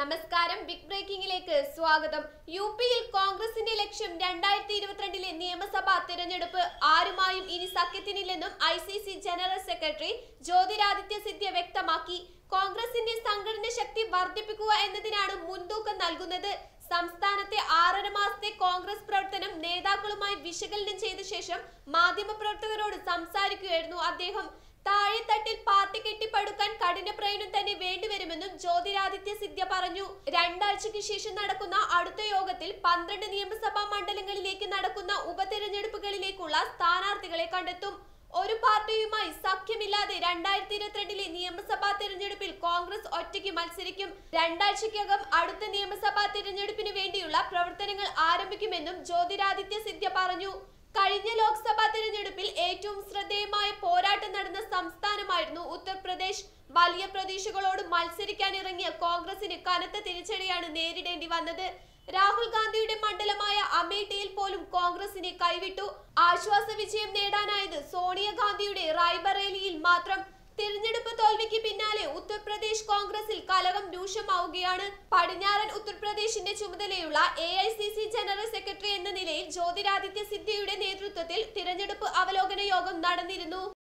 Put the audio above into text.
നമസ്കാരം, ബിഗ് ബ്രേക്കിംഗിലേക്ക് സ്വാഗതം. യുപിയിൽ കോൺഗ്രസിന്റെ ലക്ഷ്യം 2022 നിയമസഭാ തിരഞ്ഞെടുപ്പ്. ആരുമായും ഇനി സഖ്യത്തിനില്ലെന്നും ICC general secretary Jyotiraditya Scindia വ്യക്തമാക്കി. കോൺഗ്രസിന്റെ സംഘടന ശക്തി വർദ്ധിപ്പിക്കുക എന്നതിനാണ് മുൻതൂക്കം നൽകുന്നത്. സംസ്ഥാനത്തെ 6.5 മാസത്തെ കോൺഗ്രസ് പ്രവർത്തനം നേതാക്കളുമായി വിശകലനം ചെയ്ത ശേഷം മാധ്യമപ്രവർത്തകരോട് സംസാരിക്കുകയായിരുന്നു അദ്ദേഹം. താഴെത്തട്ടിൽ പാർട്ടി കെട്ടിപ്പടുക്കാൻ കഠിന പ്രയത്നം തന്നെ വേണ്ടിവരുമെന്നും ജ്യോതിരാദിത്യ സിന്ധ്യ പറഞ്ഞു. 2 ആഴ്ചയ്ക്ക് ശേഷം നടക്കുന്ന അടുത്ത യോഗത്തിൽ 12 നിയമസഭാ മണ്ഡലങ്ങളിലേക്ക് നടക്കുന്ന ഉപതെരഞ്ഞെടുപ്പുകളിലേക്കുള്ള സ്ഥാനാർത്ഥികളെ കണ്ടെത്തും. ഒരു പാർട്ടിയുമായി സഖ്യമില്ലാതെ 2022 നിയമസഭാ തിരഞ്ഞെടുപ്പിൽ കോൺഗ്രസ് ഒറ്റയ്ക്ക് മത്സരിക്കും. 2 ആഴ്ചയ്ക്കകം അടുത്ത നിയമസഭാ തിരഞ്ഞെടുപ്പിന് വേണ്ടിയുള്ള പ്രവർത്തനങ്ങൾ ആരംഭിക്കുമെന്നും ജ്യോതിരാദിത്യ സിന്ധ്യ പറഞ്ഞു. കഴിഞ്ഞ ലോക്സഭാ തിരഞ്ഞെടുപ്പിൽ ഏറ്റവും ശ്രദ്ധേയമായ പോരാട്ടം നടന്ന സംസ്ഥാനമായിരുന്നു ഉത്തർപ്രദേശ്. വലിയ പ്രതീക്ഷകളോട് മത്സരിക്കാനിറങ്ങിയ കോൺഗ്രസിന് കനത്ത തിരിച്ചടിയാണ് നേരിടേണ്ടി വന്നത്. രാഹുൽ ഗാന്ധിയുടെ മണ്ഡലമായ അമേഠിയിൽ പോലും കോൺഗ്രസിനെ കൈവിട്ടു. ആശ്വാസ വിജയം നേടാനായത് സോണിയാഗാന്ധിയുടെ റായ്ബറേലിയിൽ മാത്രം. തിരഞ്ഞെടുപ്പ് തോൽവിക്ക് പിന്നാലെ ഉത്തർപ്രദേശ് കോൺഗ്രസിൽ കലഹം രൂക്ഷമാവുകയാണ്. പടിഞ്ഞാറൻ ഉത്തർപ്രദേശിന്റെ ചുമതലയുള്ള AICC ജനറൽ സെക്രട്ടറി എന്ന നിലയിൽ ജ്യോതിരാദിത്യ സിന്ധ്യയുടെ നേതൃത്വത്തിൽ തിരഞ്ഞെടുപ്പ് അവലോകന യോഗം നടന്നിരുന്നു.